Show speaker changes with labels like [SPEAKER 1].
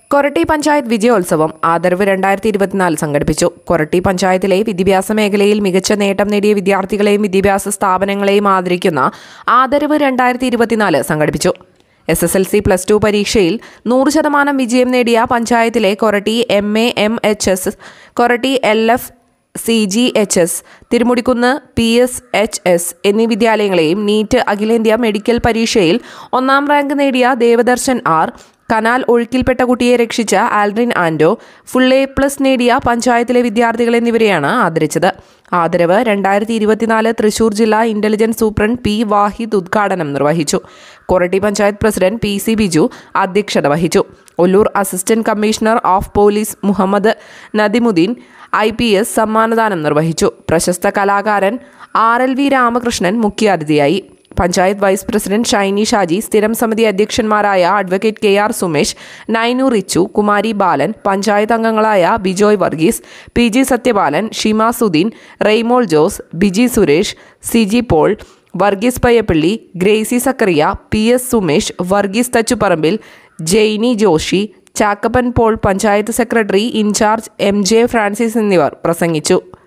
[SPEAKER 1] കൊരട്ടി പഞ്ചായത്ത് വിജയോത്സവം ആദരവ് 2024 സംഘടിപ്പിച്ചു. കൊരട്ടി പഞ്ചായത്തിലെ വിദ്യാഭ്യാസ മേഖലയിൽ മികച്ച നേട്ടം നേടിയ വിദ്യാർത്ഥികളെയും വിദ്യാഭ്യാസ സ്ഥാപനങ്ങളെയും ആദരിക്കുന്ന ആദരവ് 2024 സംഘടിപ്പിച്ചു. SSLC +2 പരീക്ഷയിൽ 100% വിജയം നേടിയ പഞ്ചായത്തിലെ Koratty MAMHS, Koratty LF CGHS, Thirumudikkunnu PSHS എന്നീ വിദ്യാലയങ്ങളെയും നീറ്റ് അഖിലേന്ത്യാ മെഡിക്കൽ പരീക്ഷയിൽ 1ാം റാങ്ക് നേടിയ ദേവദർശൻ R, കനാൽ ഒഴുക്കിൽപ്പെട്ട കുട്ടിയെ രക്ഷിച്ച ആൽഡ്രിൻ ആൻഡോ, ഫുൾ A+ നേടിയ പഞ്ചായത്തിലെ വിദ്യാർത്ഥികൾ എന്നിവരെയാണ് ആദരിച്ചത്. ആദരവ് 2024 തൃശൂർ ജില്ലാ ഇന്റലിജൻസ് സൂപ്രണ്ട് P. വാഹിദ് ഉദ്ഘാടനം നിർവഹിച്ചു. കൊരട്ടി പഞ്ചായത്ത് പ്രസിഡന്റ് PC ബിജു അധ്യക്ഷത വഹിച്ചു. Ollur assistant commissioner of police Muhammad Nadimuddin IPS സമ്മാനദാനം നിർവഹിച്ചു. പ്രശസ്ത കലാകാരൻ RLV രാമകൃഷ്ണൻ മുഖ്യാതിഥിയായി. പഞ്ചായത്ത് വൈസ് പ്രസിഡന്റ് ഷൈനി ഷാജി, സ്ഥിരം സമിതി അധ്യക്ഷന്മാരായ അഡ്വക്കേറ്റ് KR സുമേഷ്, നൈനു റിച്ചു, കുമാരി ബാലൻ, പഞ്ചായത്ത് അംഗങ്ങളായ Bijoy Varghese, PG Sathyapalan, Shima Sudeen, Reymol Jose, Biji Suresh, CG Paul, Varghese Payyappilly, Gracy Zachariah, PS Sumesh, Varghese Thachuparambil, Jainy Joshy, Chackappan Paul, panchayat secretary in charge MJ Francis എന്നിവർ പ്രസംഗിച്ചു.